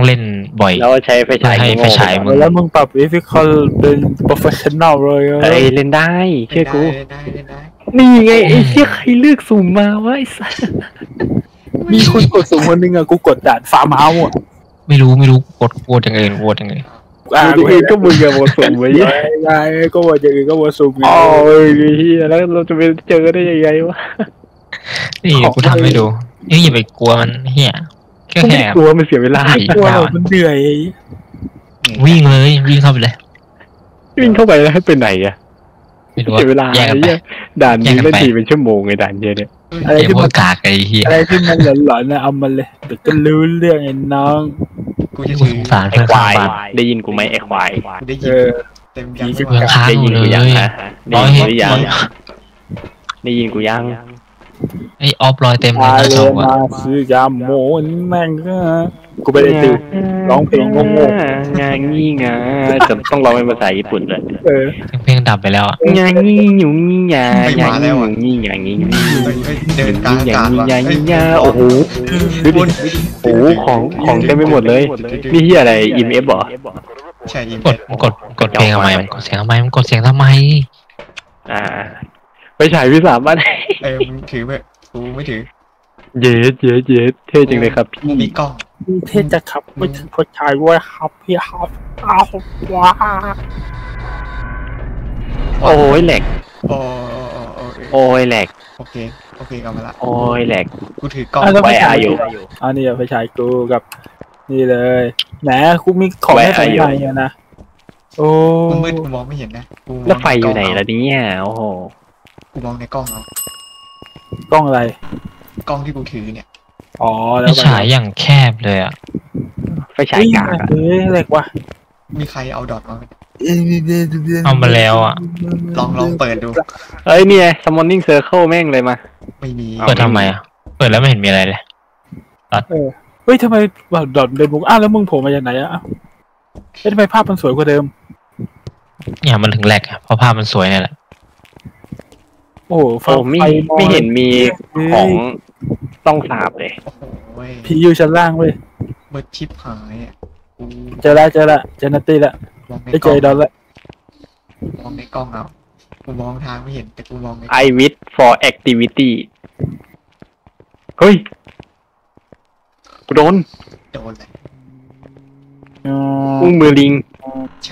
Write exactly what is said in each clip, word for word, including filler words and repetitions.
เล่นบ่อยแล้วใช้ไฟฉายให้ไฟฉายมึงแล้วมึงปรับวิฟิคอลเป็นโปรเฟชชั่นแนลเลยเอ้ยเล่นได้เชื่อกูได้ได้ได้นี่ไงไอ้เชี่ยใครเลือกสุ่มมาวะไอ้สัสมีคนกดสูงคนนึงอะกูกดด่านฟาร์มเฮาส์อะไม่รู้ไม่รู้กดโหวตยังไงโหวตยังไงอ่ากูเองก็มึงกับโมสุ่มไว้ไงไงก็ว่าอย่างอื่นก็ว่าสูงไงอ๋อเฮียแล้วเราจะไปเจอได้ยังไงวะนี่กูทำให้ดูนี่อย่าไปกลัวมันเฮียแค่กูแค่ไม่กลัวมันเสียเวลากลัวมันเหนื่อยวิ่งเลยวิ่งเข้าไปเลยวิ่งเข้าไปแล้วให้ไปไหนอะไม่รู้เสียเวลาแยกกันไปเฮียด่านนี้แยกกันเล่นไปทีเป็นชั่วโมงไงด่านเฮียเนี่ยอะไรไอ้ที่พวมักนกากไอ้เฮียอะไรที่มันหลอนๆนะเอามันเลยเดี๋ยวก็รู้เรื่องไอ้น้องกูจะกูถืสองสารไอ้เพื่อนคข้างวายบ้านได้ยินกูไหมไอ้ควายได้เอยินอเต็มยังผีไม่เพื่อนว่าข้างได้ยินเลกูยยังฮะร้ได้อยยินเห็กูนยังได้ยินกูยังไอ้ออฟลอยเต็มเลยมานะเลจอยมาซื้อยาโมนแม่งก็กูไปได้ติวร้องเพลงโง่งานงี้งาจะต้องร้องเป็นภาษาญี่ปุ่นเลยๆเออเพลงดับไปแล้วอ่ะงานงี้หยุ่งงี้งางานงี้หยุ่งงี้งางี้เฮ้ยเฮ้ยเดินกลางอากาศว่ะงานเฮ้ยงี้งาโอ้โหดูดิโอ้โหของของเต็มไปหมดเลยนี่เฮียอะไรอิมเอฟเหรอใช่ยินกดกดกดเพลงทำไมมันกดเสียงทำไมมันกดเสียงทำไมอ่าไปฉายวิสามันเออมึงถือไหมกูไม่ถือเย็ดเย็ดเย็ดเท่จริงเลยครับมึงพี่มีกล้องเทศจะขับไม่ถึงพอชายว่าขับพี่ขับอ้าวว้าโอ้ยแหลกโอ้โอ้โอ้โอ้โอ้ยแหลกโอเคโอเคกลับมาละโอ้ยแหลกกูถือกล้องไว้อายุอันนี้ไปชายกูกับนี่เลยแหนกูมีของให้ใส่ในอะนะโอ้กูมืดกูมองไม่เห็นนะกูมองแล้วไฟอยู่ไหนใกล้งล่ะเนี่ยโอ้โหกูมองในกล้องเอากล้องอะไรกล้องที่กูถือเนี่ยอ๋อแล้ไม่วฉายอย่างแคบเลยอ่ะไฟฉายกากอะเฮ้ยอะไรวะมีใครเอาดอทมาไหมเอามาแล้วอ่ะลองลองเปิดดูเอ้ยเนี่ย summoning circle แม่งเลยมาไม่มีเปิดทำไมอ่ะเปิดแล้วไม่เห็นมีอะไรเลยเฮ้ยทำไมแบบดอทเป็นมุกอ้าวแล้วมึงโผล่มาจากไหนอะอ้าวเฮ้ยทำไมภาพมันสวยกว่าเดิมเนี่ยมันถึงแหลกอะเพราะภาพมันสวยเนี่ยแหละโอ้โหโอ้ไม่ไม่เห็นมีของต้องสาบเลยโอ้โหเว้ยผีอยู่ชั้นล่างเว้ยเบิร์ดชิปหายอ่ะกูเจอละเจอละเจอนัตตี้ละมองในได้กเจล้องอดอลละมองในกล้องเอากูมองทางไม่เห็นแต่กูมองใน I wish for activity เฮ้ยกูโดนโดนเลยอ๋ออุ้งมือลิงใช่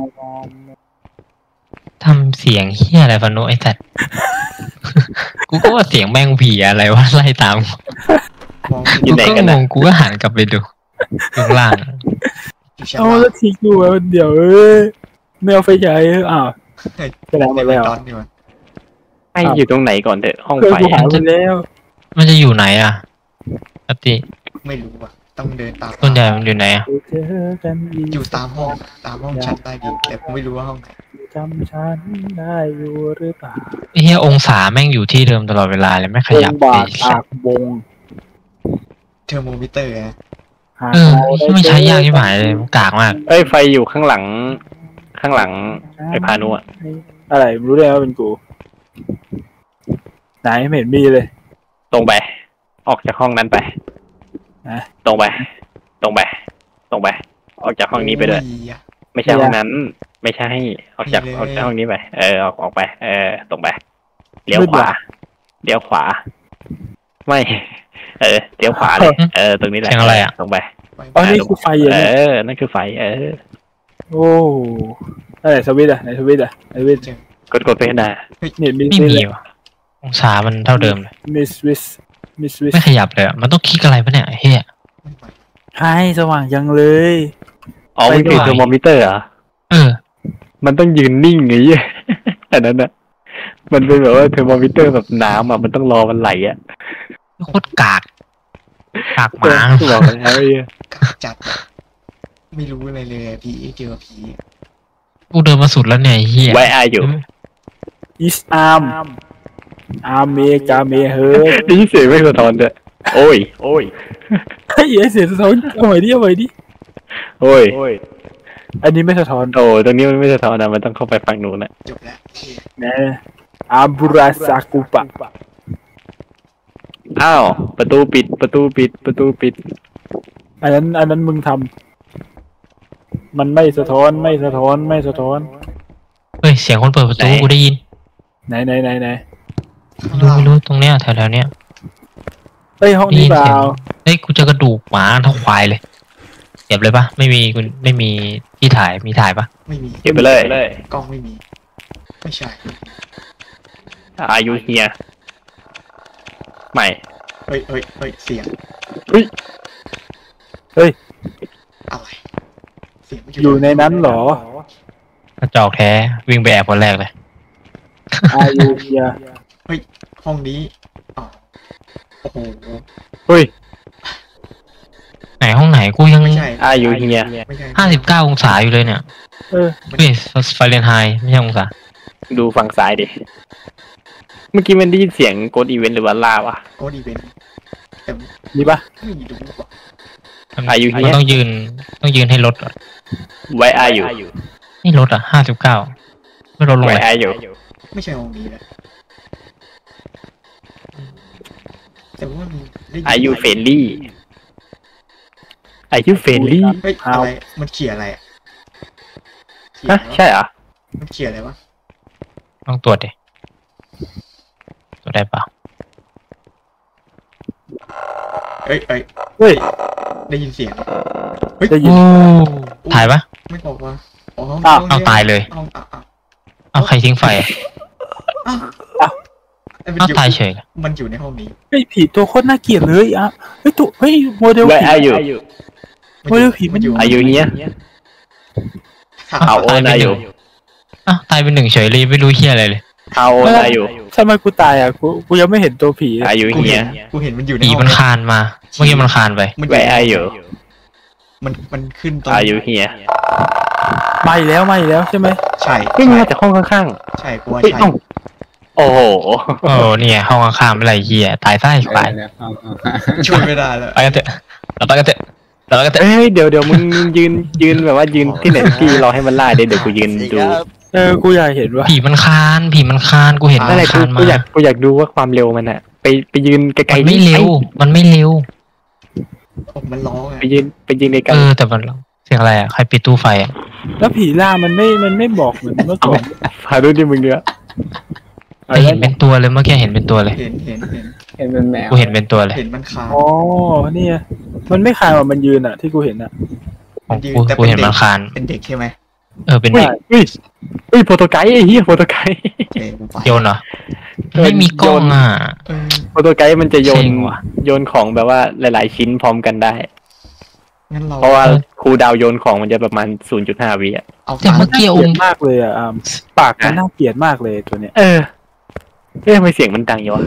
ทำเสียงเฮียอะไรฟะโนไอ้สัตว์ กูก็ว่าเสียงแมงผีอะไรวะไล่ตามมองอยู่ไหนกันกูนะงงกูก็หันกลับไปดูข้างล่างอยู่ชั้นเอาล่างแล้วทิ้งอยู่ไว้เดี๋ยวเอ้ยไม่เอาไฟฉายอ้าวเฮ้ยไปแล้วหมในดแบแล้วดอนดีกว่าไอ้อยู่ตรงไหนก่อนเถอะห้องเคยไฟกูหายไปแล้วมันจะอยู่ไหนอ่ะปกติไม่รู้อ่ะต้องเดินตามต้นใหญ่มันอยู่ไหนอ่ะเจอกันอีกอยู่ตามห้องตามห้องชั้นใต้ดินแต่กูไม่รู้ว่าห้องไหนจำฉันได้อยู่หรือเปล่าไอ้เฮียองศาแม่งอยู่ที่เดิมตลอดเวลาเลยไม่ขยับวงบาไอ้ทสัอาตว์กวงเทอร์โมมิเตอร์อะหาเออเราด้ไม่ใช้ยากที่หมายเลยมันกากมากเอ้ยไฟอยู่ข้างหลัง ข้างหลังไอ้พานุอะอะไรรู้ได้ว่าเป็นกู ไหนไม่เห็นมีเลยตรงไป ออกจากห้องนั้นไปนะตรงไป ตรงไป ตรงไป ออกจากห้องนี้ไปด้วยโอ้อะไม่ใช่ห้องนั้น ไม่ใช่ ออกจากนี่เลยออกจากห้องนี้ไป เออ ออกออกไป เออ ตรงไป เลี้ยวขวา เลี้ยวขวา ไม่ เออ เลี้ยวขวาเลย เออ ตรงนี้แหละเสียงอะไรอะตรงไปไปอ๋อนี่คือไฟอย่างเอนี้อ นั่นคือไฟ เออโอ้อะไรสวิตช์อะไหนสวิตช์อะไหนสวิตช์กดกดไปนะเนี่ยมีไม่มีว่ะองศามันเท่าเดิมเลยมีสวิตช์มีสวิตช์ไม่ขยับเลยอะมันต้องคลิกอะไรปะเนี่ยเฮียไม่ไปให้สว่างยังเลยอ๋อมันคือเทอร์โมมิเตอร์เหรอเออมันต้องยืนนิ่งไงเหี้ย อันนั้นอะมันเป็นแบบว่าเทอร์โมมิเตอร์แบบน้ำอะมันต้องรอมันไหลอะโคตรกากกากหมาบอกมันแล้วไอ้เหี้ยกะจัดอะไม่รู้อะไรเลยอะผีเจอผีกูเดินมาสุดแล้วเนี่ยไอ้เฮียไว้อายุอิสอาร์มอาร์เมกาเมเฮิร์นี่เสียงไม่สะท้อนด้วยโอ้ย โอ้ยเฮ้ยเสียงสะท้อนเอาใหม่ดิเอาใหม่ดิโอ้ยอันนี้ไม่สะท้อนโอ้ตรงนี้มันไม่สะท้อนนะมันต้องเข้าไปฝั่งนู้นนะจบแล้วนะอาบูราซากุปะอ้าว ประตูปิด ประตูปิด ประตูปิดอันนั้นอันนั้นมึงทำมันไม่สะท้อนไม่สะท้อนไม่สะท้อนเฮ้ยเสียงคนเปิดประตูกูได้ยินไหนไหนไหนไหนไม่รู้ไม่รู้ตรงเนี้ยแถวแถวๆเนี้ยเฮ้ยห้องได้นี้ยินเปล่าเสียงเฮ้ยกูเจอกระดูกหมาเท่าควายเลยเก็บเลยปะไม่มีคุณไม่มีที่ถ่ายมีถ่ายปะไม่มีเก็บไปเลยกล้องไม่มี ไม่ใช่อายุเฮียใหม่เฮ้ยเฮ้ยเฮ้ยเสียงเฮ้ยอะไร เสียงไม่อยู่ในนั้นเหรอกระจอกแท้วิ่งไปแอบคนแรกเลยอายุเฮียเฮ้ย ห้องนี้อ๋อโอ้โหเฮ้ยไหนห้องไหนกูยังไม่ใช่อายุเฮียไม่ใช่ห้าสิบเก้าองศาอยู่เลยเนี่ยเออเฮ้ยไฟเรนไฮต์ไม่ใช่องศาดูฝั่งซ้ายดิเมื่อกี้มันได้ยินเสียงโกดอีเวนต์หรือว่าล่าวะโอ้ดีเวนต์แต่มีปะไม่ดูว่ะอายุเฮียมันต้องยืนต้องยืนให้ลดก่อนไว้อายุนี่ลดอ่ะห้าสิบเก้าไม่ลดลงไว้เลยอายุไม่ใช่ห้องนี้แหละแต่ว่ามันได้นอายุเฟรนลี่อายุเฟรนลี่เฮ้ยอะไร มันเขียนอะไรอ่ะเขียนฮะอะไรวะใช่เหรอมันเขียนอะไรวะต้องตรวจดิตรวจได้เปล่าเอ้ยเอ้ยเฮ้ยได้ยินเสียงเฮ้ยได้ยินโอ้ถ่ายปะไม่บอกว่าอ๋ออ้าวเอาตายเลยเอาเอาเอาเอาใครทิ้งไฟเอาอ้าวมันเอาอยู่ตายเฉยมันอยู่ในห้องนี้เฮ้ยผีตัวโคตรน่าเกลียดเลยอ่ะเฮ้ยตัวเฮ้ยโมเดลไว้ผีอายุเฮ้ยผีมันอยู่อายุเฮีย เอาโอนอายุอ้าวตายเป็นหนึ่งเฉยเลยไม่รู้เฮียอะไรเลยเอาโอนอายุทำไมกูตายอ่ะกูกูยังไม่เห็นตัวผีเลยอายุกูเฮีเห็ยนกูเห็นมันอยู่ในผีห้องมันเยคานมาเมื่อกี้มันคานไปมันไว้อายุมันมันขึ้นตรงอายุเฮียไม่แล้วไม่แล้วใช่ไหมใช่เฮ้ยมาจากห้องข้างใช่กูว่าๆเฮ้ยใช่เอ้าโอ้โหโอ้เนี่ยห้องข้างๆไม่ไรเฮียตายใต้ไปช่วยไม่ได้แล้วไปกันเถอะเราไปกันเถอะเราไปกันเถอะเอ้ยเดี๋ยวเดี๋ยวมึงยืนยืนแบบว่ายืนที่ไหนที่รอให้มันล่าเดี๋ยวเดี๋ยวกูยืนดูเออกูอยากเห็นว่าผีมันคานผีมันคานกูเห็นมันั่นนแหละกูคานกูมาอยากกูอยากดูว่าความเร็วมันอะไปไปยืนไกลมันๆไม่เร็ว มันไม่เร็วโอ้มันร้องอ่ะไปยืนไปยืนไกลเออแต่มันเสียงอะไรอ่ะใครปิดตู้ไฟอ่ะแล้วผีล่ามันไม่มันไม่บอกเหมือนเมื่อก่อนๆพาดูดิมึงเนื้อแต่เห็นเป็นตัวเลยเมื่อกี้เห็นเป็นตัวเลยเห็นเห็นเห็นเห็นเป็นแมวกูเห็นเป็นตัวเลยเห็นมันคานอ๋อเนี่ยมันไม่คายว่ามันยืนอ่ะ ที่กูเห็นอ่ะของกูกูเห็นมันคานเป็นเด็กใช่ไหมเออเป็นเฮ้ยเด็กเฮ้ยเฮ้ยโฟโตไกด์ไอ้เหี้ยโฟโตไกด์เอ้ยกูไปโยนเหรอไม่มีกล้องอ่ะเออโฟโตไกด์มันจะโยนเซ็งว่ะโยนของแบบว่าหลาย ๆ ชิ้นพร้อมกันได้งั้นเราเพราะว่าครูดาวโยนของมันจะประมาณ ศูนย์จุดห้า วิอ่ะเอาแต่เมื่อกี้เกอลียมดมากเลยอ่ะอามปากมันน่าเกลียดมากเลยตัวเนี้ยเออเอ๊ะทำไมเสียงมันดังอยู่วะ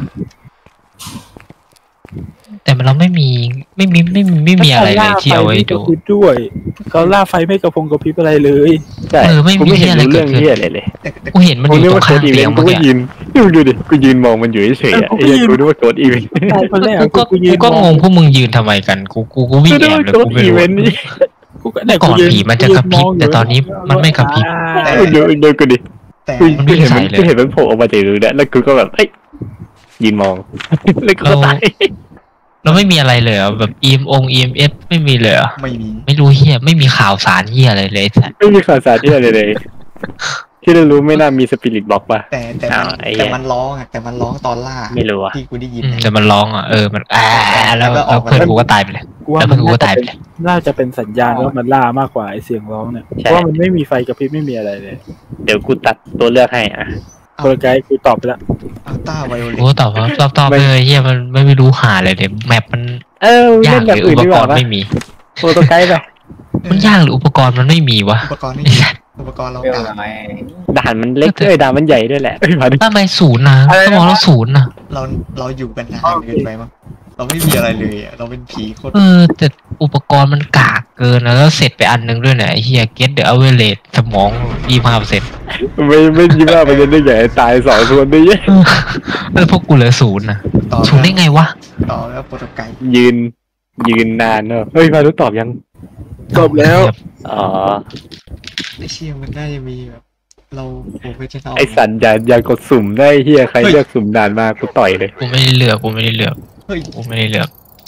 แต่เราไม่มีไม่มีไม่มีไม่มีอะไรเลยที่เอาไว้ดูก็ด้วยเขาล่าไฟไม่กระพงกระพริบอะไรเลยใช่เออไม่มีกูไม่เห็นรู้เหี้เรื่ยองอะไรเกิดขึ้นเหี้ยอะไรเลยแต่แต่กูเห็นมันกูอยู่นึกตรว่าง โค้ข้าดมอีเวเตียนงต์กูเมื่อก็กี้ยืนดูดูดิกูยืนมองมันอยู่เฉยๆอ่ะไอ้เหี้ยกูนึกว่าโค้ดอีเวนต์ตายคนแรกกูก็กูยืกูนก็งงพวกมึงยืนทำไมกันกูกูกูวิ่งกูนึแอก บว่าเลยโค้ดกูไม่อีรู้เวนต์นี่กูก็ก่อนผีมันจะกระพริบแต่ตอนนี้มันไม่กระพริบกูดูดูกูดิแต่กูมันกูวิ่งเห็นใส่มันเลยกูเห็นมันโผล่ออกมาจากรูเนี่ยแล้วกูก็แบบเฮ้ยยืนมองแล้วกูก็ตายเราไม่มีอะไรเลยเหรอแบบ อี เอ็ม อง อี เอ็ม เอฟ ไม่มีเลยเหรอไม่มีไม่รู้เฮียไม่มีข่าวสารเฮียอะไรเลยแต่ไม่มีข่าวสารที่อะไรเลย ที่เรารู้ไม่น่ามีสปิริตบล็อกป่ะแต่แต่อ้ามัวน ไอ้เหี้ยแต่มันร้องอ่ะแต่มันร้องตอนล่าไม่รู้อะที่กูได้ยินอืมนะแต่มันร้องอ่ะเออมันอ่าแล้วแล้วก็อแล้อวกมาเพื่อนกูก็ตายไปเลยกูว่าแล้วมัเพื่อน นกูก็ตายไปเลยน่าจะเป็นสัญญาณว่ามันล่ามากกว่าไอเสียงร้องเนี่ยใช่เพราะว่ามันไม่มีไฟกระพริบไม่มีอะไรเลยเดี๋ยวกูตัดตัวเลือกให้อ่ะโปรไกด์กูตอบไปแล้วอัลต้าไวโอเลกูก็ตอบว่าตอบตอบไปเลยเฮียมันไม่ไม่รู้หาอะไรเลยแมปมันเออยาเล่กนห รืออุแบบอื่นปดีกกว่ารณ์ปะไม่มีโฟโตไกด์ไปมันยากหรืออุปกรณ์มันไม่มีวะอุปกรณ์นี่มีอุปกรณ์เราเรื่องด่าอะไรด่านมันเล็กเลยด่านมันใหญ่ด้วยแหละเอ้ยมาดิทำไมศูนย์นะสมองเราศูนย์นะเราเราอยู่กันนานเกินไปมั้งเราไม่มีอะไรเลยอะเราเป็นผีโคตรเออแต่อุปกรณ์มันกากเกินนะแล้วเสร็จไปอันนึงด้วยเนี่ยไอ้เฮีย get the average สมองยี่สิบห้าเปอร์เซ็นต์ไม่ไม่ยิ้มว่ามันจะได้ใหญ่ตายสองคนได้ยังเออพวกกูเหลือศูนย์นะต่อศูนย์ได้ไงวะต่อแล้วโปรโตไกด์ยืน ยืนนานเนอะเฮ้ยมารู้ตอบยังตอบแล้วอ๋อไอเชี่ยมันน่าจะมีแบบเราโปรเฟชชั่นอลไอสันอย่าอย่ากดสุ่มได้เฮียใครเลือกสุ่มด่านมากูต่อยเลยกูไม่ได้เลือกกูไม่ได้เลือกเฮ้ยกูไม่ได้เลือก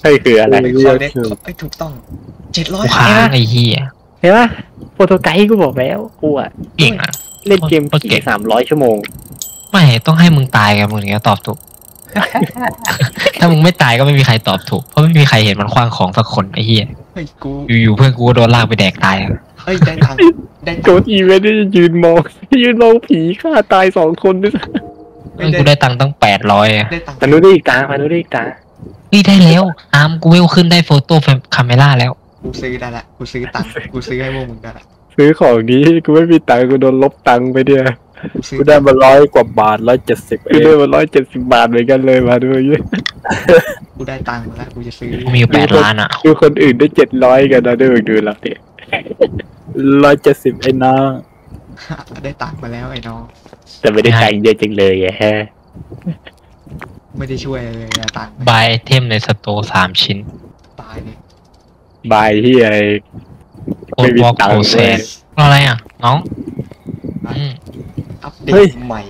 เฮ้ยคืออะไรไอ้คอยเน็ตไอ้ถูกต้องเจ็ดร้อยกูค้างไอ้เหี้ยเห็นปะโปรโตไกด์กูบอกแล้วกูอะเก่งอ่ะเล่นเกมผีสามร้อยชั่วโมงไม่ต้องให้มึงตายกันมึงถึงจะตอบถูก ถ้ามึงไม่ตายก็ไม่มีใครตอบถูกเพราะไม่มีใครเห็นมันคว้างของสักคนไอ้เหี้ยเฮ้ยกูอยู่ๆเพื่อนกูก็โดนลากไปแดกตายอะเฮ้ยได้ตังค์ได้โกตังดค์อีเวนต์นี่ยืนมองยืนมองผีฆ่าตายสองคนด้วยเพื่อนกูได้ตังค์ตั้งแปดร้อยอะได้ตังค์มาดูได้อีกตามาดูได้อีกตานี่ได้แล้วอามกูเวลขึ้นได้โฟโต้คาเมล่าแล้วกูซื้อได้ละกูซื้อตังค์กูซื้อให้พวกมึงได้ละซื้อของนี้กูไม่มีตังค์กูโดนลบตังค์ไปเนี่ยกูซื้อกูได้มาร้อยกว่าบาทร้อยเจ็ดสิบเอกูงได้มาร้อยเจ็ดสิบบาทเหมือนกันเลยมาดูอย่างเงี้ยกูได้ตังค์มาแล้วกูจะซื้อกูมีอยู่แปดล้านอ่ะดูคนอื่นได้เจ็ดร้อยกันนะดูดูเราเนี่ยร้อยเจ็ดสิบไอ้น้าได้ตังค์มาแล้วไอ้น้องแต่ไม่ได้ตังค์เยอะจังเลยอะฮะไม่ได้ช่วยเลยอะตังค์บายไอเทมในสโตร์สามชิ้นตายเนี่ยบายที่อะไรโอนวอลโคแซนอะไรอ่ะ น้องอืมอัปเดตใหม่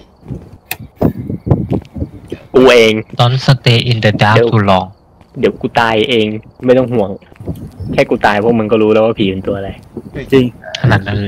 กูเอง Don't stay in the dark too long เดี๋ยวกูตายเองไม่ต้องห่วง แค่กูตายพวกมึงก็รู้แล้วว่าผีเป็นตัวอะไรจริงขนาดนั้นเลย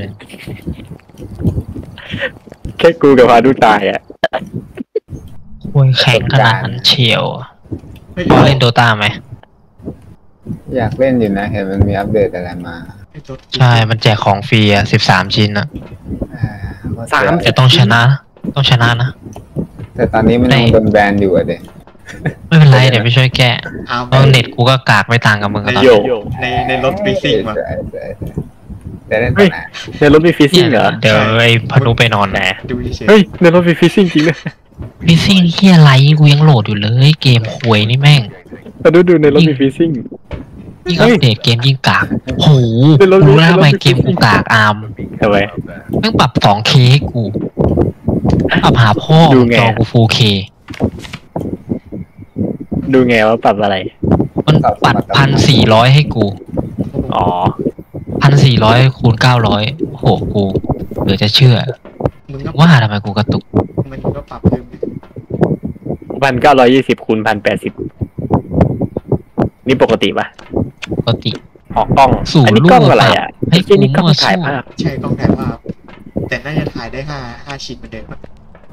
แค่กูกับพาดูตายอ่ะควรแข่งขนาดนั้นเฉียวเฮ้ยพอเล่นโดตาไหมอยากเล่นอยู่นะเห็นมันมีอัปเดตอะไรมาไอ้ตัวใช่ มันแจกของฟรีอ่ะสิบสามชิ้นอ่ะอ่าสามแต่ต้องชนะ ต้องชนะนะแต่ตอนนี้มันยังโดนแบนอยู่อะเด็กไม่เป็นไร เดี๋ยวไปช่วยแก้เอาเพราะเน็ตกูก็กากไม่ต่างกับมึงอะตอนโยนี้ในในรถฟิซิ่งมาแต่เล่นตอนไหนในรถมีฟิซซิ่งเหรอเดี๋ยวไอ้พนุไปนอนแหมดูเฉยเฮ้ยในรถมีฟิซซิ่งจริงนะฟิซซิ่งที่อะไรกูยังโหลดอยู่เลย เกมหวยนี่แม่งมาดูดูในรถมีฟิซซิ่งยิ่งอัปเดตเกมยิ่งกากโหเป็นรถรู้แล้วทำไมเป็นรถเกมกูกากอาร์มทำไมแม่งปรับ สองเค ให้กูปรับหาพ่อดูไงจอกู ฟูลเคดูไงว่าปรับอะไรมันปัดพันสี่ร้อยให้กูอ๋อพันสี่ร้อยคูณเก้าร้อยโอ้โหกูเหลือจะเชื่อมึงก็ว่าทำไมกูกระตุกมันก็ปรับเพิ่มพันเก้าร้อยยี่สิบคูณพันแปดสิบนี่ปกติปะปกติออกกล้องสู่อันนี้รูปกล้องอะไรอ่ะให้ไอ้นี่กล้องมั่วถ่ายซั่วภาพใช่กล้องถ่ายภาพแต่น่าจะถ่ายได้ห้าห้าชิ้นเหมือนเดิมอะ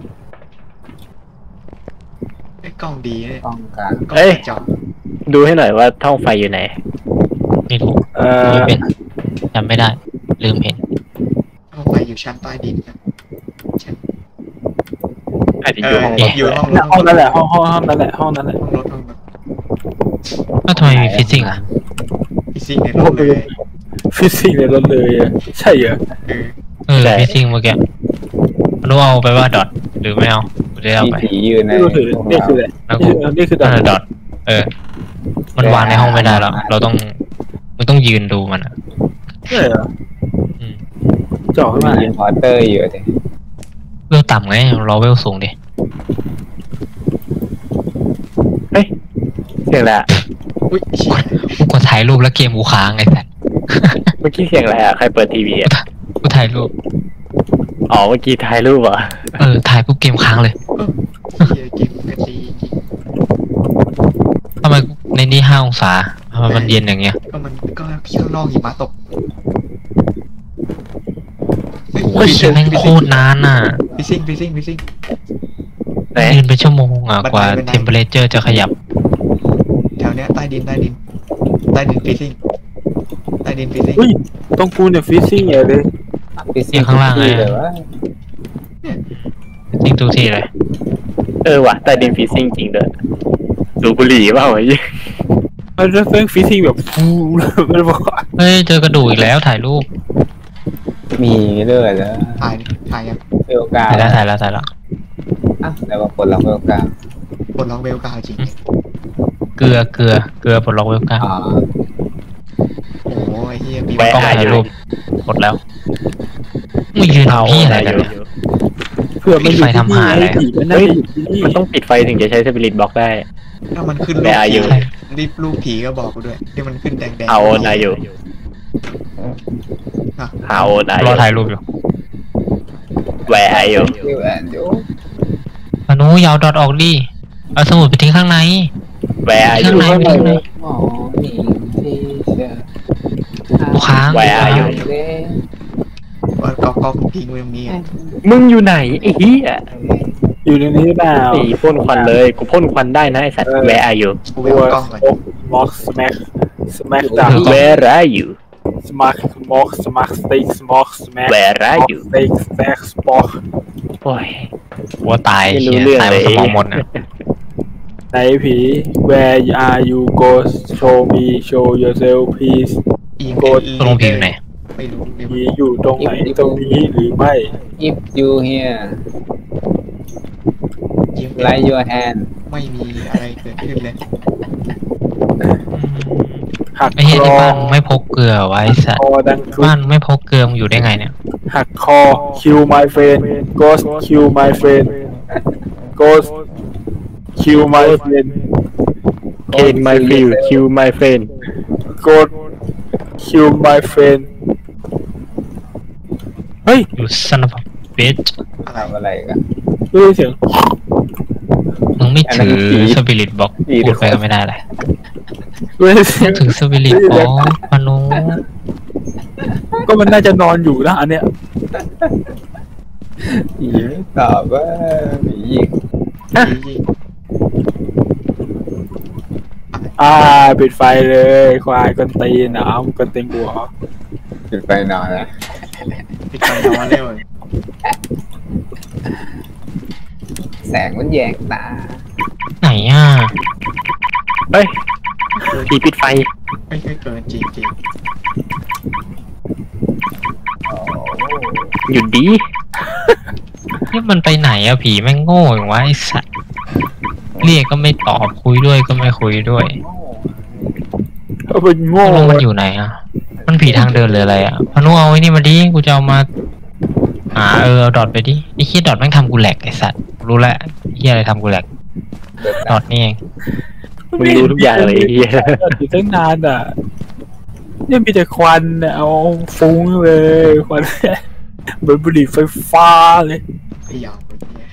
ไอ้กล้องดีเนี่ยต้องการกล้องเอ้ยจอดูให้หน่อยว่าท่องไฟอยู่ไหนไม่รู้เอ่อไม่เป็นจำไม่ได้ ลืมเห็นห้องไฟอยู่ชั้นใต้ดินนะชั้นอาจจะเออยู่อห้องรถอยู่ห้องรถห้องนั่นแหละห้องห้องห้องนั่นแหละห้องนั้นแหละห้องรถห้องรถแล้วทำไมมีฟิซซิ่งอ่ะฟิซิ่งในรถเลยฟิสิกส์ในรถเลยอะใช่เหรอเออเออฟิซซิ่งเมื่อกี้รู้เอาไปว่าดอทหรือไม่เอากูจะเอามีไปผียืนในนี่ก็คือพวกนี่เราคืออะไรแล้วนี่กูคือนี่คือนั่นแหละดดออททเออ มันวางในห้องไม่ได้แล้ว เราต้องมันต้องยืนดูมันอะใช่เหรออืมเจาะขึ้นมีมาอินพอร์เตอร์อยู่อะเด็กเวลต่ำไงรอเวลสูงดิเสียงอะไรอะอุ้ยเชี่ยกูกดถ่ายรูปแล้วเกมกูค้างไอ้สัสเมื่อกี้เสียงอะไรอ่ะใครเปิดทีวีอ่ะกูถ่ายรูปอ๋อเมื่อกี้ถ่ายรูปเหรอเออถ่ายปุ๊บเกมค้างเลยเชี่ยเกมกระตีจริงทำไมในนี้ห้าองศาทำไมมันเย็นอย่างเงี้ยก็มันก็ข้างนอกหิมะตกโอ้ยแม่งโคตรนานน่ะฟิซิ่งฟิซิ่งฟิซิ่งไหนยืนเป็นชั่วโมงอ่ะบันไดกว่าบันไดเทมเปอเรเจอร์จะขยับแถวเนี้ยใต้ดินใต้ดินใต้ดินฟิซิ่งใต้ดินฟิซิ่งอุ้ยต้องกูเนี่ยฟิสิกส์เนี่ยเลยฟิสิอยู่ข้างล่างไงเลยว่าจริงทุกที่เลยเออว่ะใต้ดินฟีซิ่งจริงเด้อดูบุหรี่เปล่าไอ้ยี่มันจะเป็นฟิสิกส์แบบฟูไม่บอกว่าเฮ้ยเจอกระดูกอีกแล้วถ่ายรูปมีเรื่อยแล้วถ่ายดิถ่ายยังเวลกาถ่ายแล้วถ่ายแล้วถ่ายแล้วอ่ะแล้วก็กดล็อกเวลกาปลดล็อกเวลกาวจริงเกลือเกลือเกลือปลดล็อกเวลก้าอ๋อโอ้โหไอ้เฮียมีแวะต้องหาถ่ายอยู่รูปกดแล้วมึงยืนเอาทำพี่อะไรหากันอยู่เนี่ยเพื่อมันอยู่ไฟทำหาอะไรที่นี่มันน่าจะอยู่ที่นี่มันต้องปิดไฟถึงจะใช้สปิริตบล็อกได้ถ้ามันขึ้นรูแวะปหาผีอยู่รีบรูปผีก็บอกกูด้วยที่มันขึ้นแดงๆเอานายอยู่อ่ะเอานายอรอยู่ ถ่ายรูปอยู่แหวะอยู่วิวแอนด์ยูมนุษย์ยาวดอทออกดิเอาสมุดไปทิ้งข้างในแหวะอข้ายู่งในไปทิ้งในอ๋อค้างแหวะอยู่ว่ากอกอกพิงไว้ตรงนี้มึงอยู่ไหนไอ้เหี้ยอยู่ในนี้เปล่าไอ้พ่นควันเลยกูพ่นควันได้นะไอ้สัตว์แวร์อยู่กูไปเอากล้องก่อนม็อกสแม็กสแม็กดาวแวร์อยู่สมัคม็อกสมัคสเต็กสม็อกสแม็กแวร์อยู่สเต็กสแต็กสปอกโอ้ยว่าตายไม่รู้เหี้ยเรื่องตายเลบนยสมองหมดนะไหนผี Where are you go show me show yourself please อีเมโกลดตกลงผีอยู่ไหนไม่รู้ไม่ผีรู้อยู่ตรงไหนตรงนี้หรือไม่ if you here ยิ้ม raise your hand ไม่มีอะไรเกิดขึ้นเลยหักไอ้เหี้ยคที่อบ้านไม่พกเกลือไว้สัตคว์อดังทุบ้าบนไม่พกเกลือมึงอยู่ได้ไงเนี่ยหักคอ kill my friend ghost kill my friend ghost kill my friend เคนไมฟิลคิวไมเฟน ghost kill my friend เฮ้ยอยู่ซันof bitch อะไรทำอะไรกันได้ยินเสียงมึงไม่อันนั้ถืนอผีสปิริตบ็อกผีพูดไปก็ไม่ได้เลยได้ยินเสียงถือสปิริตบ็อกมนุษย์ก็มันน่าจะนอนอยู่นะอันเนี้ยผีไม่ตอบว่าผียิงยิงอ่าปิดไฟเลยควายกันตีนหนาวกันตีนกูเหรอปิดไฟนอนแล้วปิดไฟนอนเร็วแสงมันแยงตาไหนอ่ะเฮ้ยผีปิดไฟไม่เคยเกินจริงจริงโอ้หยุดดีนี่มันไปไหนอะผีแม่งโง่อย่างวะไอ้สัตว์เรียกก็ไม่ตอบคุยด้วยก็ไม่คุยด้วยเอาเป็นตโง่กลงมันอยู่ไหนอะมันผีทางเดินหรืออะไรอะพนุเอาไอ้นี่มาดิกูจะเอามาหาเออเอาดอทไปดิไอ้เหี้ยดอทแม่งทำกูแหลกไอ้สัตว์รู้แล้วเหี้ยอะไรทำกูแหลกเดินดอทนี่เองมึงรู้ทุกอย่างเลยไอ้เหี้ยอยู่ตั้งนานอ่ะเนี่ยมีแต่ควันน่ะเอาฟุ้งเลยควันเหมือนบุหรี่ไฟฟ้าเลยๆพยายาม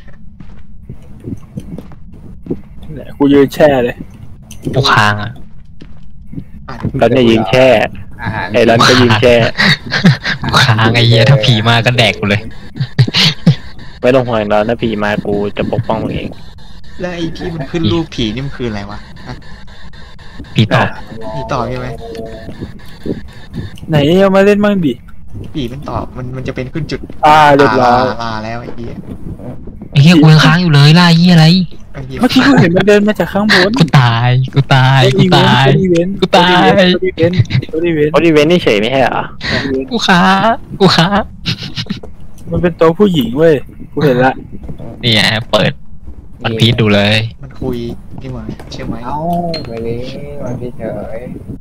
เนี่ยกูยืนแช่เลยกูค้างอะแล้วเนี่ยยิงแช่อาหารไอ้รันก็ยิงแช่กูค้างไอ้เหี้ยถ้าผีมาก็แดกกูเลยไม่ต้องห่วงแล้วถ้าผีมากูจะปกป้องมึงเองแล้วไอ้ที่มันขึ้นรูปผีนี่มันคืออะไรวะผีตอบผีตอบใช่ไหมไหนเอามาเล่นบ้างดิผีมันตอบมันมันจะเป็นขึ้นจุดอ่าเรียบร้อยลาแล้วไอ้เหี้ยไอ้เหี้ยกูยังค้างอยู่เลยล่ะไอ้เหี้ยอะไรไอ้เหี้ยเมื่อกี้กูเห็นมันเดินมาจากข้างบนกูตายกูตายกูตายอีเวนต์กูตายอีเวนต์อีเวนต์เพราะอีเวนต์นี่เฉยไม่ใช่เหรอกูค้างกูค้างมันเป็นโต๊ะผู้หญิงเว้ยกูเห็นละนี่ไงเปิดมันพีดดูเลยมันคุยนี่หว่าเชื่อไหมเอ้าไปเลยวันพี่เฉย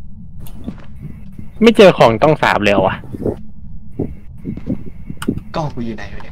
ไม่เจอของต้องสาบเลยเหรอวะกล้องกูอยู่ไหนวะเนี่ย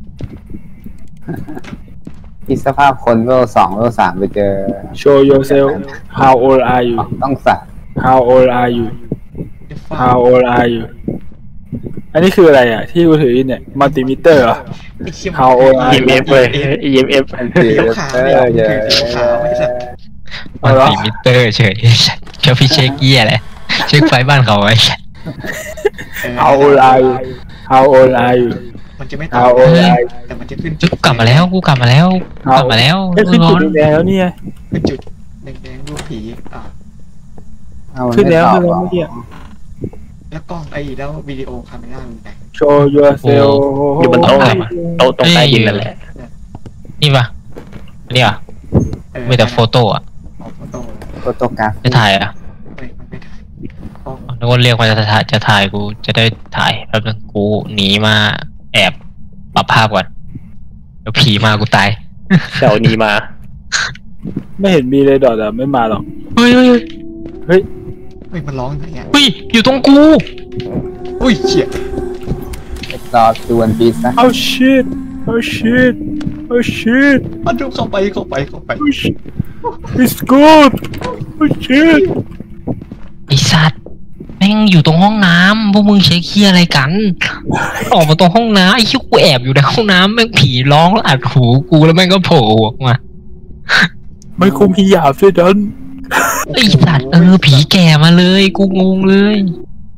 คิดสภาพคนเวลสองเวลสามไปเจอโชว์ yourself how old are you ต้องสัตว์ how old are you เดี๋ยวฟ้า how old are you อันนี้คืออะไรอ่ะ ที่กูถือเนี่ยมัลติมิเตอร์เหรอไอ้เชี่ย How old อี are เอ็มเอฟเลยอีเอ็มเอฟมันตีเดี๋ยวเตขาอเดี๋ยวร์เยเดี๋ยวขาไม่ใช่มันสีมิเตอร์เฉยเจ้าพี่เช็คเยี่ยแหละเช็คไฟบ้านเขาไว้ how old are you how old are you มันจะไม่ตอ how บ old are you แต่มันจะขึ้นกูกลับมาแล้วกูกลับมาแล้วกลับมาแล้วเอ้ยขึ้นร้จุอดนแดงแล้วเนี่ยขึ้นจุดแดงๆรูปผีอ่ะเอามัขึ้นแล้วไม่ขึ้นตแล้อบวเมื่อกี้แล้วกล้องไอ้แล้ววิดีโอคาเมล่าอยู่ไหน show yourself อยู่บนโต๊ะอะโต๊ะตรงใต้ดินนั่นแหละนี่ปะนี่ปะเออมีแต่โฟโต้อะเอาโฟโต้โฟโตกราฟจะถ่ายอะไม่มันไม่ถ่ายกล้องนึกว่าเรียกมาจะถ่ายจะถ่ายกูจะได้ถ่ายแป๊บนึงกูหนีมาแอบปรับภาพก่อนเดี๋ยวผีมากูตายแถวนี้มาไม่เห็นมีเลยดอทอะไม่มาหรอกเฮ้ยเฮ้ยเฮ้ยเฮ้ยมันร้องไหนอ่ะเฮ้ยอยู่ตรงกูอุ้ยเชี่ยรอดูวันพีซนะ oh shit oh shit oh shit มันดูเข้าไปเข้าไปเข้าไป oh shit it's good oh shit ไอสัตว์แม่งอยู่ตรงห้องน้ำพวกมึงเช็คเคียอะไรกัน ออกมาตรงห้องน้ำไอ้ชิวกูแอบอยู่ในห้องน้ำแม่งผีร้องแล้วอัดหูกูแล้วแม่งก็โผล่ออกมาไม่คุมพิยาบด้วยดันไอสัตว์เออผีแก่มาเลยกูงงเลย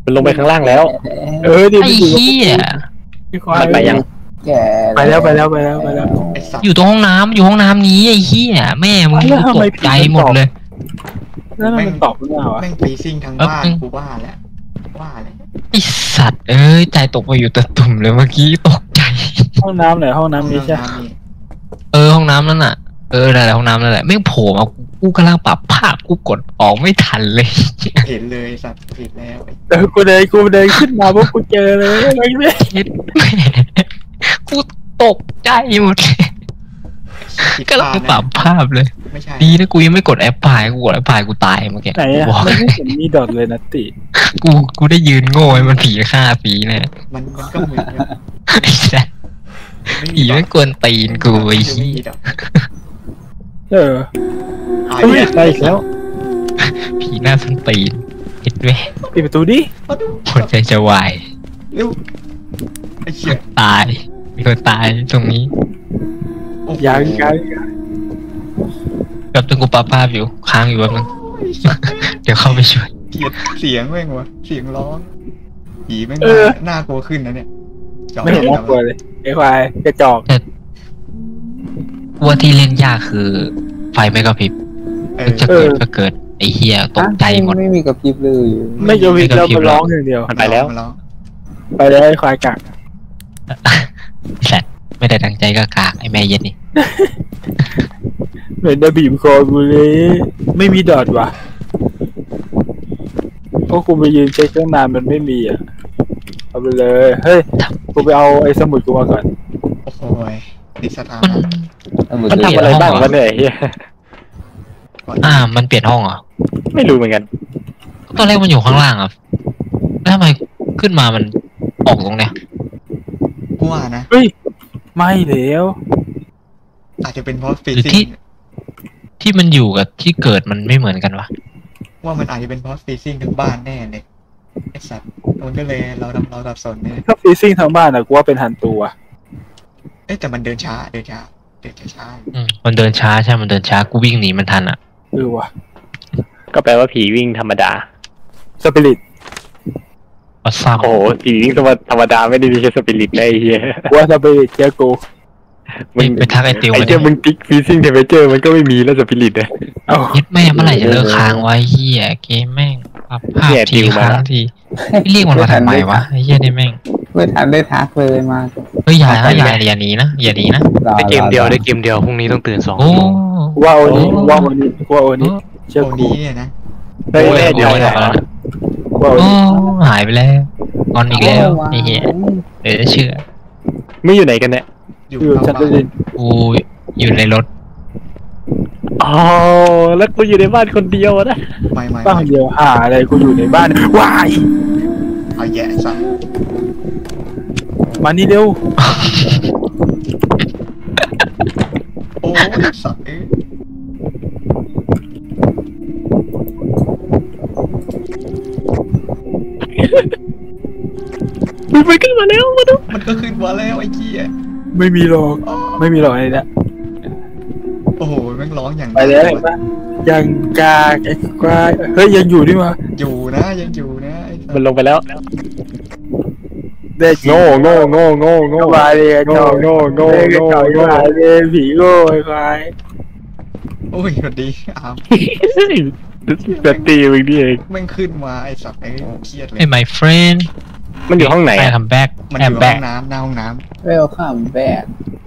มันลงไปข้างล่างแล้วเออดิไอ้เหี้ยพี่ควายมันไปยังแกไปแล้วไปแล้วไปแล้วไปแล้วไอ้สัตว์อยู่ตรงห้องน้ำอยู่ห้องน้ำนี้ไอ้เหี้ยแม่มึงแล้วทำตไมกใจหมดเลยแล้วมันตอบไม่ได้วะแม่งฟรีซิ่งทั้งบ้านเออกูว่าแล้วว่าเลยไอสัตว์เอ้ยใจตกไปอยู่ตะตุ่มเลยเมื่อกี้ตกใจห้องน้ำไหนห้องน้ำนี้ใช่ห้องน้ำนี่เออห้องน้ำนั่นน่ะเออนั่นแหละห้องน้ำนั่นแหละแม่งโผล่มากูกำลังปรับภาพกูกดออกไม่ทันเลยเห็นเลยสัตว์ผิดแล้วไอ้เออกูเดินกูเดินขึ้นมาปุ๊บกูเจอเลยไม่ใช่เฮ็ดแม่กูตกใจหมดเลยผิดกำลังพลาดปรันะบภาพเลยไม่ใช่ดีนะกูยังไม่กดแอปพลายกูกดแอปพลายกูตายเมื่อกี้ไหนอะบอกมันไม่เห็นมีดอทเลยนะติกูกูได้ยืนโง่ให้มันผีฆ่าผีเนี่ยมันมันก็เหมือนกันไอ้สัสผีไม่กวนตีนกูไอ้ไม่เหี้มียดอกเออหายเฮ้ยแล้วได้อีกแล้วผีหน้าส้นตีนเห็ดเว้ยปิดประตูดิมาดูหัวใจจะวายเร็วไอ้เชี่ยตายมีคนตายตรงนี้โอ้โหยังยังยังแบบตึงกูปาภาพอยู่ค้างอยู่แบบนึงโอ้ยสัตว์เดี๋ยวเข้าไปช่วยเกลียดเสียงแม่งวะเสียงร้องผีแม่งเออน่ากลัวขึ้นนะเนี่ยจอไม่เห็นน่ากลัวเลยไอ้ควายกระจอกว่าที่เล่นยากคือไฟไม่กระพริบเออจะเกิดก็เกิดไอ้เฮียตกใจหมดไม่มีกระพริบเลยไม่จะวิ่งแล้วไม่กระพริบมันร้องอย่างเดียวมันไปแล้วมันร้องไปเลยไอ้ควายกักสัตว์ไม่ได้ตั้งใจก็กากไอ้แม่เย็นนี่เหมือนจะบีบคอกูเลยไม่มีดอทว่ะเพราะกูไปยืนเช็คตั้งนานมันไม่มีอ่ะเอาไปเลยเฮ้ยกูไปเอาไอ้สมุดกูมาก่อนโอ้โหยนิสถามันมันทำอะไรบ้างวะเนี่ยไอ้เฮียอ่า มันเปลี่ยนห้องเหรอไม่รู้เหมือนกันตอนแรกมันอยู่ข้างล่างอ่ะแล้วทำไมขึ้นมามันออกตรงเนี้ยกูว่านะเฮ้ยไม่แล้วอาจจะเป็นเพราะฟรีหรือซิ่ที่งที่มันอยู่กับที่เกิดมันไม่เหมือนกันวะว่ามันอาจจะเป็นเพราะฟรีซิ่งทั้งบ้านแน่เลยไอ้สัตว์มันก็เลยเราทำเราสับสนเนี่ยถ้าฟรีซิ่งทั้งบ้านอะกูว่าเป็นฮันตัวเอ๊ะแต่มันเดินช้าเดินช้าเดินช้าๆอืมมันเดินช้าใช่มันเดินช้ากูวิ่งหนีมันทันอ่ะเออว่ะก็แปลว่าผีวิ่งธรรมดาสปิริตวัดซ้ำโอ้โหผีวิ่งธรรมดาไม่ได้มีแค่สปิริตได้ไอ้เฮียกูว่าสปิริตเจ้ากูไปไปทักไอ้ติวไอ้มาเจ้าดิมึงติ๊กฟีซิ่งเทมเพอเจอร์มันก็ไม่มีแล้วสปิริตอะเอายึดแม่เมื่อไหร่จะเลิกค้างไวะไอ้เฮียเกมแม่งปรับภาพเนี่ยทีติวมาค้างทีไม่เรียกมันมาทำไมวะไอ้เฮียนี่แม่งไม่ทันได้ทักเลยมาเฮ้ยอย่านะอย่าอย่าหนีนะอย่าหนีนะได้เกมเดียวได้เกมเดียวพรุ่งนี้ต้องตื่นสองโอ้กูว่าโอนี้กูว่าโอนี้กูว่าโอนี้เชื่อโอ้กูนี้เนี่ยนะได้แน่เดียวโอ้แหละกูว่าโอโอ้นี้หายไปแล้วงอนอีกแล้วไอ้เหี้ยเออเชื่อไม่อยู่ไหนกันเนี่ยอยู่อยู่เข้าชั้นบ้าใต้นดินกูอยู่ในรถอ๋อแล้วกูอยู่ในบ้านคนเดียวอะนะไม่ไม่บ้านไม่เดียวหาอะไรกูอยู่ในบ้านวายเอาแย่สัตว์มานี่เร็วโอ้ยสัตว์เอ้ยมันไปขึ้นมาแล้วมาดูมันก็ขึ้นมาแล้วไอ้เกี้ยไม่มีหรอกไม่มีหรอกไอ้เนี่ยโอ้โหแม่งร้องอย่างไปแล้วเห็นปะยังกากไอ้ควายเฮ้ยยังอยู่ดิมาอยู่นะยังอยู่นะไอ้สัตมันว์ลงไปแล้วได้จริงโง่โง่โง่โง่โง่ก็มาเลยโง่โง่โง่โง่โง่โง่โง่มาเลยผีโง่ไอ้ควายโอ้ยสวัสดีอ้าวแบบตีมึงนี่เองแม่งขึ้นมาไอ้สัตว์ไอ้เครียดเลย Hey my friend มันอยู่ห้องไหน I อะ come back มันแออบ ยู่แบห้อก งน้ำหน้าห้องน้เวลคัมแบก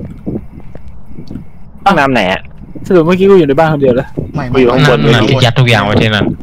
ห้องน้ำไหนอะสรุปเมื่อกี้กูอยู่ในบ้านคนเดียวแล้วำไม่กูอยู่ข้างบนนั่นน่ะยัดทุกอย่างไว้ที่นั่น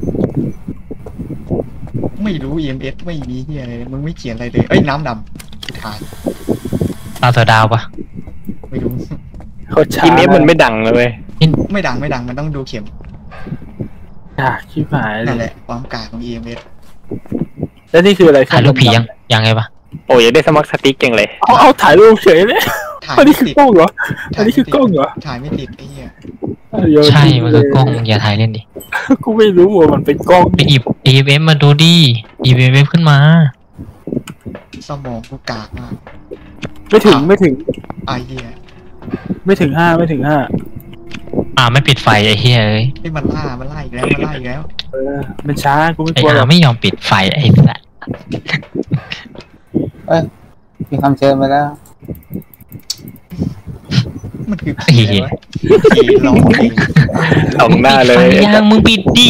ไม่รู้ อี เอ็ม เอส ไม่มีเฮียอะไรเลยมึงไม่เขียนอะไรเลยเอ้ยน้ำดำสุดท้ายตาเสือดาวปะไม่รู้โคตรช้าอีเมฟมันไม่ดังเลยเว้ยไม่ดังไม่ดังมันต้องดูเข็มกากชิบหายเลนั่นยแหละความกากของ อี เอ็ม เอสแล้วนี่คืออะไรถ่ายรูปผียังยังไงปะโอ้ยอยากได้สมัครสติ๊กเก่งเลยเอาเอาถ่ายรูปเฉยเลยถ่ายอันนี้ไม่คือติดกล้องเหรออันนี้คือกล้องเหรอถ่ายไม่ติดไอ้เหี้ยโยนใช่ทิ้มันเลคือย กล้องอย่าถ่ายเล่นดิกูไม่รู้ว่ามันเป็นกล้องไปหยิบ อี เอ็ม มาดูดิอี เอ็ม ขึ้นมาสมองกูกากมากไม่ถึงไม่ถึงไอ้เหี้ยไม่ถึงห้าไม่ถึงห้าอ่าไม่ปิดไฟไอ้เหี้ยเอ้ยไอ้มันล่ามันล่าอีกแล้วมันล่าอีกแล้วเออมันช้ากูไม่ไอ้กลัวหรอาอกไม่ยอมปิดไฟไอ้สัสอ้ยมีคำเชิญมาแล้วมันคือผีอะไรวะผีร้องเพลงสองหน้าเลยปิดไฟยังมึงปิดดิ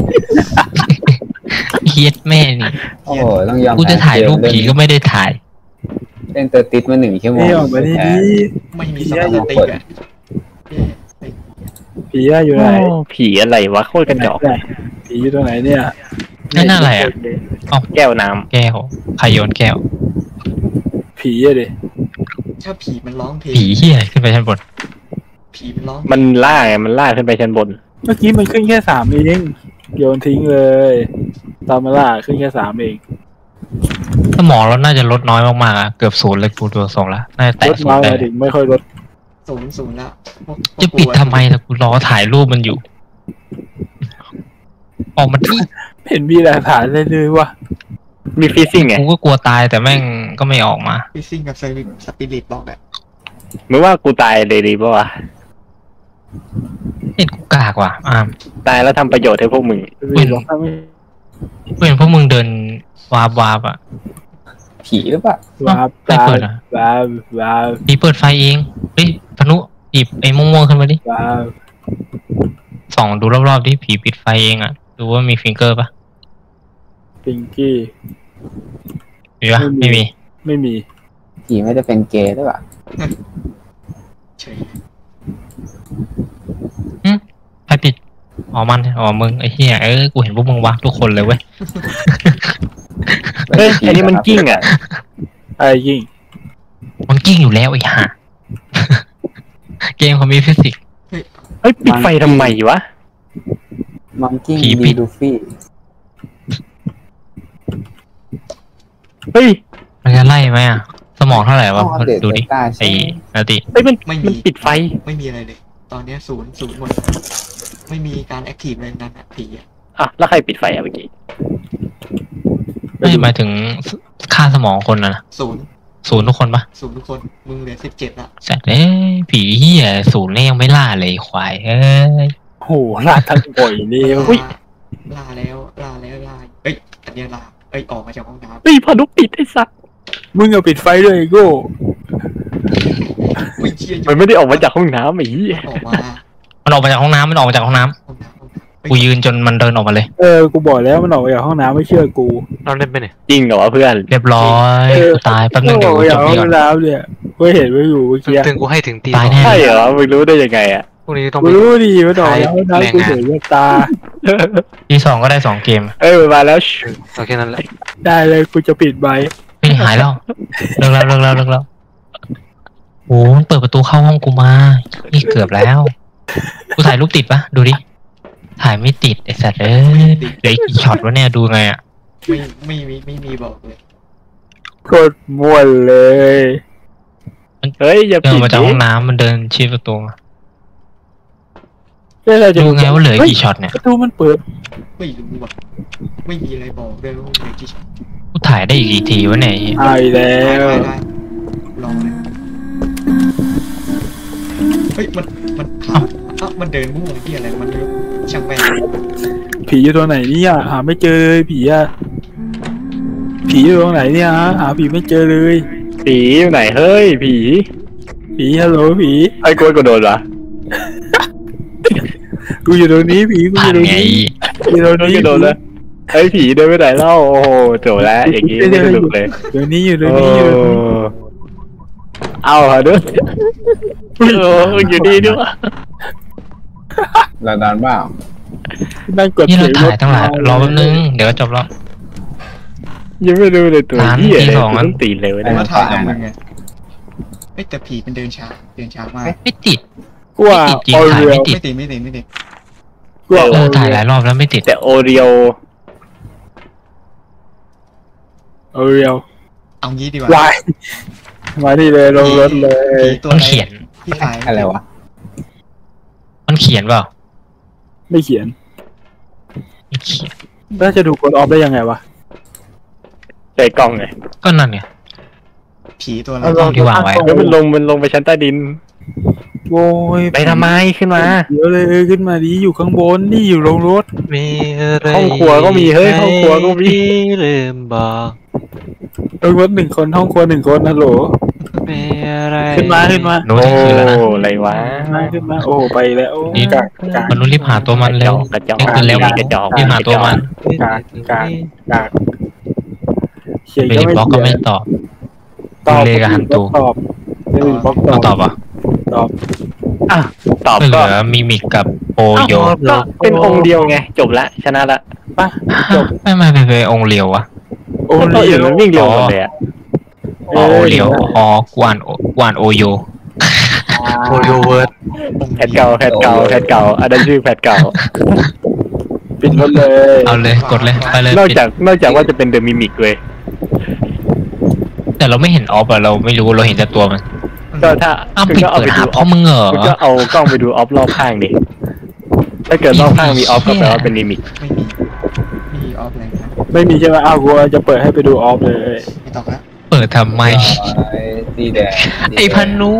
เฮียดแม่นี่โอ้โหต้องยอมกูจะถ่ายรูปผีก็ไม่ได้ถ่ายเล่นตัวติดมาหนึ่งชั่วโมงนี่ออกมาดีดีไม่มีสมาธิอ่ะผีอะอยู่ไหนโอ้ผีอะไรวะโคตรกระจอกผีอยู่ตรงไหนเนี่ยนั่นอะไรอ่ะแก้วน้ำแก้วใครโยนแก้วผีอะดิถ้าผีมันร้องเพลงผีเฮียขึ้นไปชั้นบนผีมันร้องมันล่าไงมันล่าขึ้นไปชั้นบนเมื่อกี้มันขึ้นแค่สามเองโยนทิ้งเลยตามมาล่าขึ้นแค่สามเองสมองเราน่าจะลดน้อยมากๆอะเกือบศูนย์เลยกูดูทรงละน่าจะแตะลดศูนน้อยย์ได้มาถึงไม่ค่อยลดศูนย์ศูนย์ละพวกจะปิดทำไมแต่กูรอถ่ายรูปมันอยู่ ออกมาที่เห็นมีหลักฐานเลยเลยว่ะมีฟิซซิ่งไงกูก็กลัวตายแต่แม่งก็ไม่ออกมาฟิซซิ่งกับสปิริตสปิริตบอกอะมึงว่ากูตายเลยดีป่าวะเห็นกูกากว่ะอ่าตายแล้วทำประโยชน์ให้พวกมึงมีหรอกถ้าไม่เห็นพวกมึงเดินวาบวาบอ่ะผีหรือเปล่าว้าบไม่ว้าเปิบดเหรอว้าบว้าบผีเปิดไฟเองเฮ้ยพนุหยิบไอ้ม่วงๆขึ้นมาดิว้าบส่องดูรอบๆดิผีปิดไฟเองอ่ะดูว่ามีฟิงเกอร์ปะปิงกี้มีปะไม่มีไม่มีผีไม่ได้เป็นเกย์หรือเปล่าเฉยใครปิดอ๋อมันอ๋อมึงไอ้เหี้ยเออกูเห็นพวกมึงวะทุกคนเลยเว้ยเฮ้ยอันนี้มันกิ้งอ่ะไอ้ยิ่งมันกิ้งอยู่แล้วไอ้ห่า เกมเขามีฟิสิกส์เฮ้ยปิดไฟทำไมวะมังกิ้งผีปิดีดดูฟี่เฮ้ยมันจะไล่ไหมอ่ะสมองเท่าไหร่วะต้องอัปเดตดูดิใต้ไอ้ใช่นาติเฮ้ยมันมันปิดไฟไม่มีอะไรเลย ตอนเนี้ยศูนย์ศูนย์หมดไม่มีการแอคทีฟเลยนั้นอะผีอะอ่ะแล้วใครปิดไฟอ่ะเมื่อกี้ไม่หมายถึงค่าสมองคนนะศูนย์ศูนย์ทุกคนปะศูนย์ทุกคนมึงเหลือสิบเจ็ดละแสตว์เอ้ยผีเหี้ยศูนย์เนี่ยยังไม่ล่าเลยควายเอ้ยโหลาดทั้งบ่อยนี่ลาอุ้ยลาแล้วลาแล้วลาเอ้ยอันเนี้ยลาเอ้ยออกมาจากห้องน้เฮ้ยพอนุปิดไอ้สัสมึงเอาปิดไฟด้วยไอ้โก้ำไม่เชี่ยมันไม่ได้ออกมาจากห้องน้ำไอ้เหี้ยออกมามันออกมาจากห้องน้ำมันออกมาจากห้องน้ำห้องน้ำห้องน้ำกูยืนจนมันเดินออกมาเลยเออกูบอกแล้วมันออกมาจากห้องน้ำไม่เชื่อกูเราเล่นไปเนี่ยจริงเหรอวะเพื่อนเรียบร้อยกูตายแป๊บนึงเดี๋ยวอกูอกจจากบห้อนี่ก่อง นน้ำเนี่ยกูเห็นไว้อยู่เมื่อกี้ถึงกูให้ถึงตีตายสองแน่ใช่เหรอมึงรู้ได้ยังไงอ่ะพรุ่งนี้ต้องกูไปรู้ดีมันออกจากห้องน้ำกูเห็นกับตาทีสองก็ได้สองเกมเอ้ยมันมาแล้วเอาแค่นั้นแหละได้เลยกูจะปิดใบเฮ้ยหายแล้วเลิกแล้วเลิกแล้วเลิกแล้วโอ้มันเปิดประตูเข้าห้องกูมานี่เกือบแล้วกูถ่ายรูปติดปะดูดิถ่ายไม่ติดไอ้สัตว์เอ้ยเดี๋ยวอีกกี่ช็อตวะเนี่ยดูไงอ่ะไม่ไม่มีไม่มีบอกเลยโคตรม่วนเลยเฮ้ยอย่าเดินปิดมาจากดิห้องน้ำมันเดินชี้ประตูมาแล้วเราจะดูไงว่าเหลือกี่ช็อตเนี่ยประตูมันเปิดไม่รู้ว่ะไม่มีอะไรบอกเลยว่าเหลือกี่ช็อตกูถ่ายได้อีกกี่ทีวะเนี่ยอายแล้ได้วได้ได้ลองเลยเฮ้ยมันมันถามอ่ะมันเดินมั่วที่อะไรมันไม่รู้ช่างแม่งผีอยู่ตรงไหนเนี่ยหาไม่เจอเลยผีอะผีอยู่ตรงไหนเนี่ยฮะหาผีไม่เจอเลยผีอยู่ไหนเฮ้ยผีผีฮัลโหลผีไอ้กลัวกูโดนวะกูอยู่ตรงนี้ผีกูอผ่านยู่ตรงไงนี้อยู่ตรงโดนนี้กูโดนแล้วไอ้ผีเดินไปไหนเล่าโอ้โหโจแล้วอย่างงี้ไม่สนุกเลยตรงนี้อยู่ตรงโอ้นี้อยู่ตรงนี้เอาเหรอด้วยโอ้อยู่ดีด้วยเราดานบ้านั่งกดนี่เราสีถ่ายตั้งหลายรอแป๊บนึงเดี๋ยวก็จบแล้วยังไม่ดูเลยตัวร้านเหี้ยที่เลยสองกูอันต้องตีเลยแต่นะว่าถ่ายกับมึงไงเอ้ยแต่ผีมันเดินช้าเดินช้ามากไม่ติดกูว่าไม่ติดจริงออถ่ายเรียไม่ลติดไม่ติดไม่ติดไม่ติดกูว่าเออออถ่ายเรีหยลายลรอบแล้วไม่ติดแต่โอเรียวออเรียลเอางี้ดีกว่าวายมาที่เลยลงรถเลยผีตัวมันอะไรเขียนที่ถ่ายอะไรวะมันเขียนเปล่าไม่เขียนไม่เขียนแล้วจะดูกดออฟได้ยังไงวะใจกล้องไงก็นั่นไงผีตัวอะไรเอาลที่วางไว้แล้วมันลงมันลงไปชั้นใต้ดินโว้ยไปทำไมขึ้นมาเดี๋ยวเลยขึ้นมาดิอยู่ข้างบนนี่อยู่โรงรถมีอะไรห้องครัวก็มีเฮ้ยห้องครัวก็มีที่ลืมบอกโรงรถหนึ่งคนห้องครัวหนึ่งคนฮัลโหลมีอะไรขึ้นมาขึ้นมาโน้ตโอ้นี่คืออะไรนะอะไรวะขึ้นมาขึ้นมาโอ้ไปแล้วนี่กากกากมนุษย์รีบหาตัวมันเร็วกระจอกนี่คือเร็วกระจอกรีบหาตัวมันกากกากกากเขียนเบก็ลิไม่บล็อกก็ไม่ตอบตอบเลกับฮันตูตอบเบลิบล็อกตต้อองบตอบอ่ะตอบอ่ะตอบไม่เหก็ลือมิมิกกับโอโยก็เป็นองค์เดียวไงจบละชนะละป่ะจบไม่ไม่เป็นองค์เลียววะโอ้ก็ตัวเรีอื่ยนมันวิ่งเร็วหมดเลยอะอ๋อโอเลียวอ๋อกวานกวานโอโยโอโยเวิร์ดแพทเก่าแพทเก่าแพทเก่าอันนั้นชื่อแพทเก่าปิดรถเลยเอาเลยกดเลยไปเลยนอกปิดจากนอกจากว่าจะเป็นเดอะมิมิกเว้ยแต่เราไม่เห็นออฟอะเราไม่รู้เราเห็นแต่ตัวมันก็ถ้าอ้าวคุณปิดก็เอาเปิดไปหาดูพ่อมึงเหรอคุณก็เอากล้องไปดูออฟรอบข้างดิถ้าเกิดรอบข้างมีออฟก็แปลว่าเป็นมิมิกไม่มีมีออฟเลยนะไม่มีใช่ไหมอ้าวกูจะเปิดให้ไปดูออฟเลยไม่ต้องแล้วเปิดทำไมสีแดงไอพันนู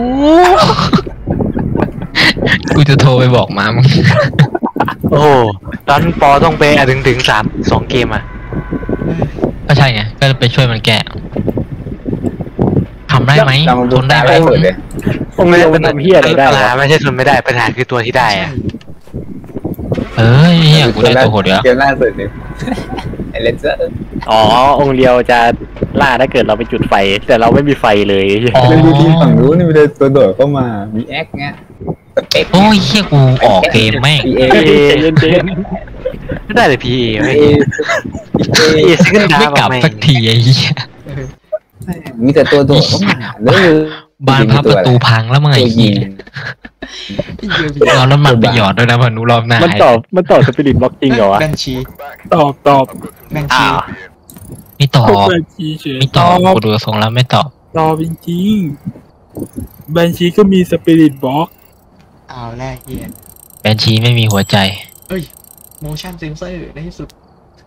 กูจะโทรไปบอกมามึงโอ้โหตอนปอต้องไปอ่ะถึงถึงสามสองเกมอ่ะก็ใช่ไงก็ไปช่วยมันแก้ทำได้ไหมลองทดูนได้ตาไหมเปิดเลยองค์เดียวมันทำเฮียอะไรได้ปัญวะหาไม่ใช่ทนไม่ได้ปัญหาคือตัวที่ได้อ่ะเอ้ยเฮียกูได้ตัวโหดเดียวเกมล่าสุดเนี่ยไอเลนเซอร์อ๋อองค์เดียวจะล่าถ้าเกิดเราไปจุดไฟ แต่เราไม่มีไฟเลยอ๋อแล้วดูทีมฝั่งนู้นนี่มีแต่ตัวโดดเข้ามามีแอคเงี้ยสเต็ปโอ้ยเฮียกูออกเกมแม่งพีเอเย็นเย็นไม่ได้เลยพีเอพีไม่เอพีเอซิงเกิลดาไม่กลับสักทีไอ้เหี้ยมีแต่ตัวโดดเข้ามาแล้วบานพับประตูพังแล้วมึงไอ้ตัวเหี้ยิยงเอาน้ำมันไปหยอดด้วยนะพานุรอบหน้ามันตอบมันตอบสปิริตบล็อกจริงเหรอวะแบนชีตอบตอบแบนอ้าชีวไม่ตอบแบนชีเฉยไม่ตอบกูดูทรงแล้วไม่ตอบตอบจริงๆแบนชีก็มีสปิริตบล็อกเอาแรกเฮียแบนชีไม่มีหัวใจ motion sensor ในที่สุด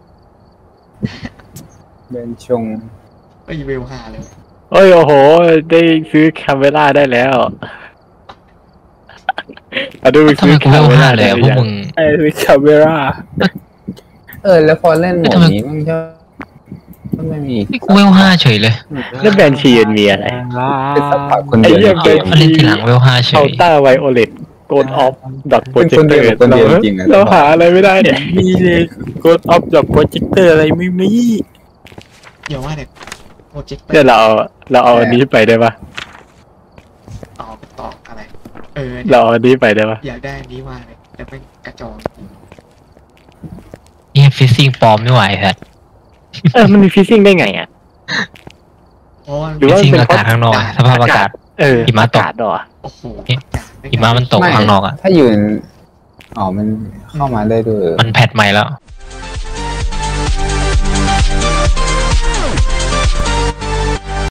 เบนชงเอ้ยเวลห้าเลยเอ้ยโอ้โห ได้ซื้อคาเมล่าได้แล้วเอาดูไปทำซื้ไมอกูคาเวลเมห้าล่าเลยได้อะหพรืวกอยัมึงงไอ้คาเมราเออแล้วพอเล่นโหมดนี้มันก็ก็ไม่มีนี่กูเวลห้าเฉยเลยแล้วแบนชีมันมีอะไรเป็นสัมผัสคนไอ้เดียวเหี้ยในเกมมาเล่นทีหลังเวลห้าเฉเคาย น์เตอร์ไวโอเลตโกดออฟดอทโปรเป็นเจคคนเตเดีอยวร์คนเดียวจริงๆอะเราหาอะไรไม่ได้เนี่ยมีเลยกดออฟกับโปรเจคเตอร์อะไรไม่มีเดี๋ยวว่าเด็กโปรเจกต์เดี๋ยวเราเอาเราเอาอันนี้ไปได้ปะต่อต่ออะไร เออเราเอาอันนี้ไปได้ปะอยากได้อันนี้มากเลยแต่เป็นกระจอกนี่ฟิซซิ่งปลอมไม่ไหวแพทเออมันมีฟิซซิ่งได้ไงอ่ะเพราะว่าหรือฟิซว่าซิ่งเป็นอากาศข้างนอกอะสภาพอากาศเออหิมะตกอากาศเหรอโอ้โหหิมะมันตกไม่ข้างนอกอ่ะถ้ายืนอ๋อมันเข้ามาได้ด้วยมันแพทใหม่แล้ว